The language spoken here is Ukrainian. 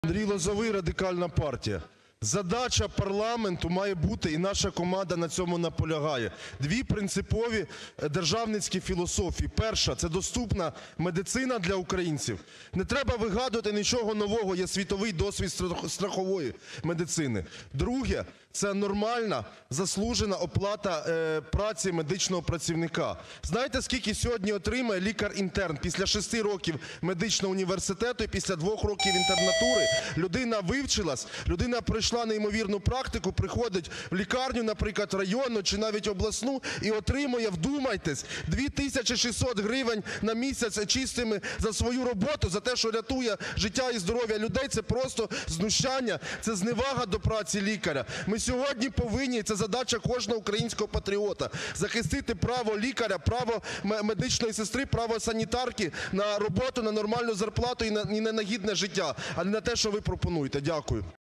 Андрій Лозовий, Радикальна партія. Задача парламенту має бути, і наша команда на цьому наполягає, дві принципові державницькі філософії. Перша – це доступна медицина для українців. Не треба вигадувати нічого нового, є світовий досвід страхової медицини. Друге – це нормальна, заслужена оплата праці медичного працівника. Знаєте, скільки сьогодні отримує лікар-інтерн після 6 років медичного університету і після 2 років інтернатури? Людина вивчилась, людина пройшла неймовірну практику, приходить в лікарню, наприклад, районну чи навіть обласну і отримує, вдумайтесь, 2600 гривень на місяць чистими за свою роботу, за те, що рятує життя і здоров'я людей. Це просто знущання, це зневага до праці лікаря. Ми сьогодні повинні, це задача кожного українського патріота, захистити право лікаря, право медичної сестри, право санітарки на роботу, на нормальну зарплату і на гідне життя, а не на те, що ви пропонуєте. Дякую.